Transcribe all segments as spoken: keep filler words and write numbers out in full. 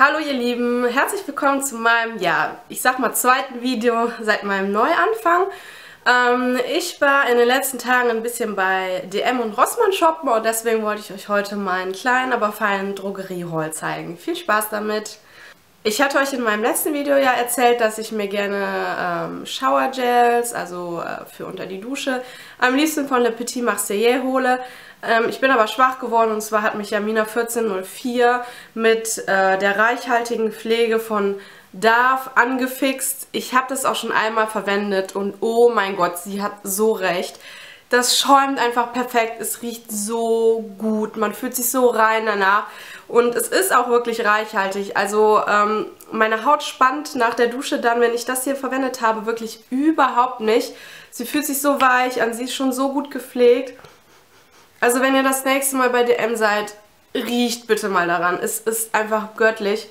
Hallo ihr Lieben, herzlich willkommen zu meinem, ja, ich sag mal zweiten Video seit meinem Neuanfang. Ähm, ich war in den letzten Tagen ein bisschen bei D M und Rossmann shoppen und deswegen wollte ich euch heute meinen kleinen, aber feinen Drogerie-Haul zeigen. Viel Spaß damit! Ich hatte euch in meinem letzten Video ja erzählt, dass ich mir gerne ähm, Shower Gels, also äh, für unter die Dusche, am liebsten von Le Petit Marseillais hole. Ähm, ich bin aber schwach geworden und zwar hat mich Jamina vierzehn null vier mit äh, der reichhaltigen Pflege von Dove angefixt. Ich habe das auch schon einmal verwendet und oh mein Gott, sie hat so recht. Das schäumt einfach perfekt, es riecht so gut, man fühlt sich so rein danach und es ist auch wirklich reichhaltig. Also ähm, meine Haut spannt nach der Dusche dann, wenn ich das hier verwendet habe, wirklich überhaupt nicht. Sie fühlt sich so weich an, sie ist schon so gut gepflegt. Also wenn ihr das nächste Mal bei D M seid, riecht bitte mal daran. Es ist einfach göttlich.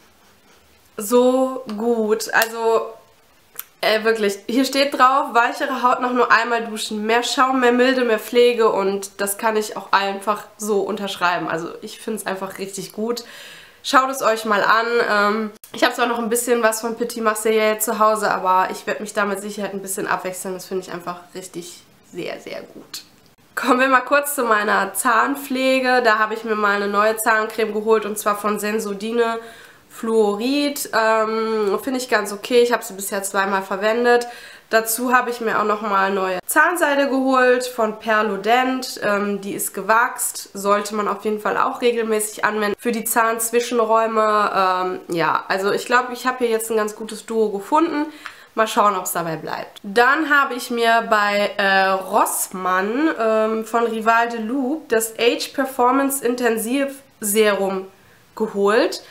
So gut, also... Äh, wirklich, hier steht drauf, weichere Haut nach nur einmal duschen, mehr Schaum, mehr Milde, mehr Pflege und das kann ich auch einfach so unterschreiben. Also ich finde es einfach richtig gut. Schaut es euch mal an. Ähm, ich habe zwar noch ein bisschen was von Petit Marseillais zu Hause, aber ich werde mich da mit Sicherheit ein bisschen abwechseln. Das finde ich einfach richtig sehr, sehr gut. Kommen wir mal kurz zu meiner Zahnpflege. Da habe ich mir mal eine neue Zahncreme geholt und zwar von Sensodyne Fluorid. Ähm, finde ich ganz okay. Ich habe sie bisher zweimal verwendet. Dazu habe ich mir auch nochmal neue Zahnseide geholt von Perlodent. Ähm, die ist gewachst. Sollte man auf jeden Fall auch regelmäßig anwenden. Für die Zahnzwischenräume. Ähm, ja, also ich glaube, ich habe hier jetzt ein ganz gutes Duo gefunden. Mal schauen, ob es dabei bleibt. Dann habe ich mir bei äh, Rossmann ähm, von Rival de Loup das Age Performance Intensive Serum geholt.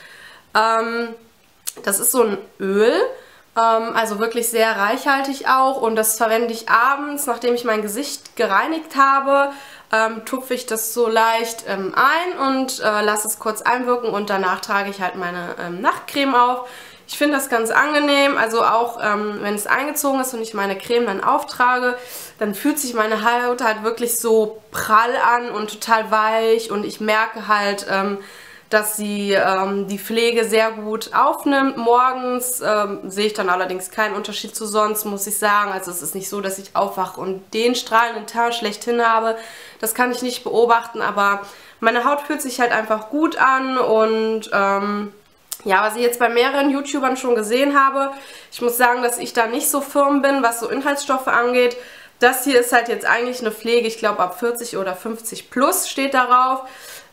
Ähm, das ist so ein Öl, ähm, also wirklich sehr reichhaltig auch und das verwende ich abends, nachdem ich mein Gesicht gereinigt habe, ähm, tupfe ich das so leicht ähm, ein und äh, lasse es kurz einwirken und danach trage ich halt meine ähm, Nachtcreme auf. Ich finde das ganz angenehm, also auch ähm, wenn es eingezogen ist und ich meine Creme dann auftrage, dann fühlt sich meine Haut halt wirklich so prall an und total weich und ich merke halt, ähm, dass sie ähm, die Pflege sehr gut aufnimmt. Morgens ähm, sehe ich dann allerdings keinen Unterschied zu sonst, muss ich sagen. Also es ist nicht so, dass ich aufwache und den strahlenden Teint schlechthin habe. Das kann ich nicht beobachten, aber meine Haut fühlt sich halt einfach gut an und ähm, ja, was ich jetzt bei mehreren YouTubern schon gesehen habe, ich muss sagen, dass ich da nicht so firm bin, was so Inhaltsstoffe angeht. Das hier ist halt jetzt eigentlich eine Pflege, ich glaube ab vierzig oder fünfzig plus steht darauf.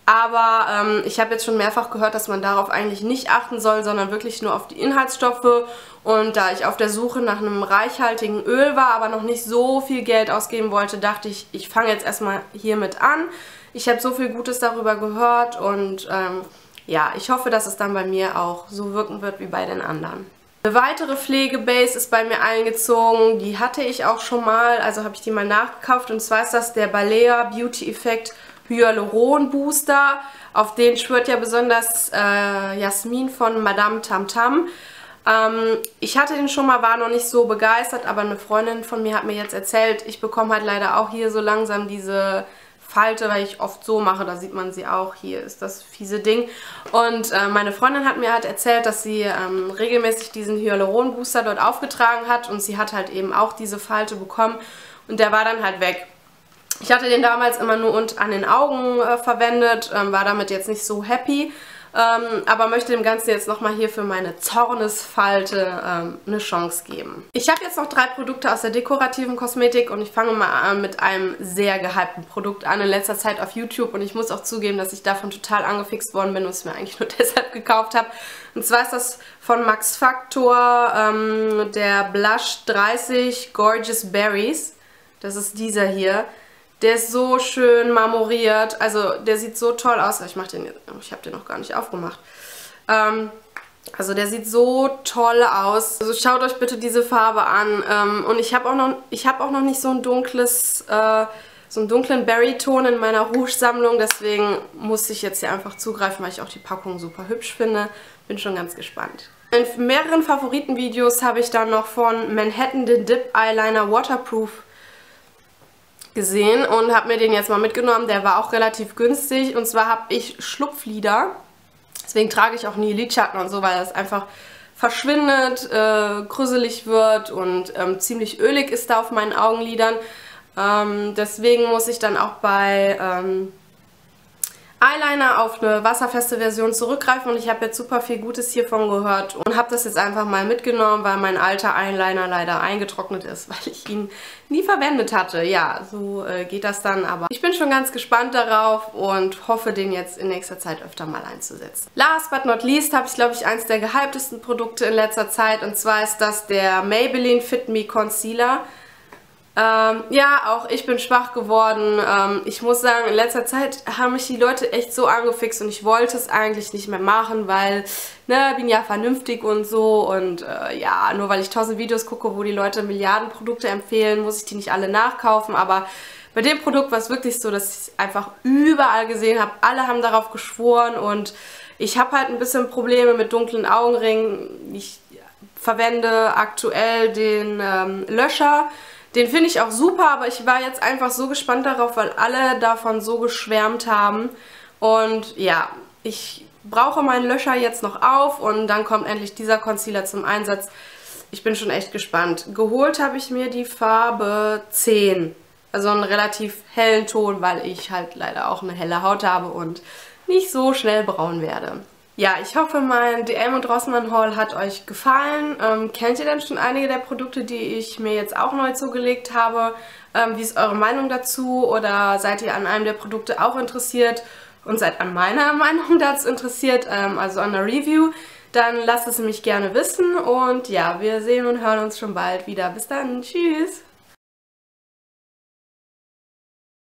Aber ähm, ich habe jetzt schon mehrfach gehört, dass man darauf eigentlich nicht achten soll, sondern wirklich nur auf die Inhaltsstoffe. Und da ich auf der Suche nach einem reichhaltigen Öl war, aber noch nicht so viel Geld ausgeben wollte, dachte ich, ich fange jetzt erstmal hiermit an. Ich habe so viel Gutes darüber gehört und ähm, ja, ich hoffe, dass es dann bei mir auch so wirken wird wie bei den anderen. Eine weitere Pflegebase ist bei mir eingezogen, die hatte ich auch schon mal, also habe ich die mal nachgekauft und zwar ist das der Balea Beauty Effect Hyaluron Booster. Auf den schwört ja besonders äh, Jasmin von Madame Tam Tam. Ähm, ich hatte den schon mal, war noch nicht so begeistert, aber eine Freundin von mir hat mir jetzt erzählt, ich bekomme halt leider auch hier so langsam diese Falte, weil ich oft so mache, da sieht man sie auch, hier ist das fiese Ding. Und äh, meine Freundin hat mir halt erzählt, dass sie ähm, regelmäßig diesen Hyaluron Booster dort aufgetragen hat und sie hat halt eben auch diese Falte bekommen und der war dann halt weg. Ich hatte den damals immer nur und an den Augen äh, verwendet, ähm, war damit jetzt nicht so happy, ähm, aber möchte dem Ganzen jetzt nochmal hier für meine Zornesfalte ähm, eine Chance geben. Ich habe jetzt noch drei Produkte aus der dekorativen Kosmetik und ich fange mal an mit einem sehr gehypten Produkt an in letzter Zeit auf YouTube und ich muss auch zugeben, dass ich davon total angefixt worden bin und es mir eigentlich nur deshalb gekauft habe. Und zwar ist das von Max Factor ähm, der Blush dreißig Gorgeous Berries. Das ist dieser hier. Der ist so schön marmoriert, also der sieht so toll aus. Ich mach den, ich habe den noch gar nicht aufgemacht. Ähm, also der sieht so toll aus. Also schaut euch bitte diese Farbe an. Ähm, und ich habe auch noch, ich habe auch noch nicht so ein dunkles, äh, so einen dunklen Berry-Ton in meiner Rouge-Sammlung. Deswegen musste ich jetzt hier einfach zugreifen, weil ich auch die Packung super hübsch finde. Bin schon ganz gespannt. In mehreren Favoritenvideos habe ich dann noch von Manhattan den Dip Eyeliner Waterproof gesehen und habe mir den jetzt mal mitgenommen. Der war auch relativ günstig und zwar habe ich Schlupflider Deswegen trage ich auch nie Lidschatten und so, weil das einfach verschwindet, äh, krüselig wird und ähm, ziemlich ölig ist da auf meinen Augenlidern. Ähm, deswegen muss ich dann auch bei ähm, Eyeliner auf eine wasserfeste Version zurückgreifen und ich habe jetzt super viel Gutes hiervon gehört und habe das jetzt einfach mal mitgenommen, weil mein alter Eyeliner leider eingetrocknet ist, weil ich ihn nie verwendet hatte. Ja, so äh, geht das dann, aber ich bin schon ganz gespannt darauf und hoffe, den jetzt in nächster Zeit öfter mal einzusetzen. Last but not least habe ich, glaube ich, eins der gehyptesten Produkte in letzter Zeit und zwar ist das der Maybelline Fit Me Concealer. Ähm, ja, auch ich bin schwach geworden. Ähm, ich muss sagen, in letzter Zeit haben mich die Leute echt so angefixt und ich wollte es eigentlich nicht mehr machen, weil, ne, bin ja vernünftig und so und äh, ja, nur weil ich tausend Videos gucke, wo die Leute Milliarden Produkte empfehlen, muss ich die nicht alle nachkaufen, aber bei dem Produkt war es wirklich so, dass ich es einfach überall gesehen habe. Alle haben darauf geschworen und ich habe halt ein bisschen Probleme mit dunklen Augenringen. Ich verwende aktuell den ähm, Löscher. Den finde ich auch super, aber ich war jetzt einfach so gespannt darauf, weil alle davon so geschwärmt haben. Und ja, ich brauche meinen Löscher jetzt noch auf und dann kommt endlich dieser Concealer zum Einsatz. Ich bin schon echt gespannt. Geholt habe ich mir die Farbe zehn. Also einen relativ hellen Ton, weil ich halt leider auch eine helle Haut habe und nicht so schnell braun werde. Ja, ich hoffe, mein D M und Rossmann Haul hat euch gefallen. Ähm, kennt ihr denn schon einige der Produkte, die ich mir jetzt auch neu zugelegt habe? Ähm, wie ist eure Meinung dazu? Oder seid ihr an einem der Produkte auch interessiert und seid an meiner Meinung dazu interessiert, ähm, also an der Review? Dann lasst es mich gerne wissen und ja, wir sehen und hören uns schon bald wieder. Bis dann, tschüss!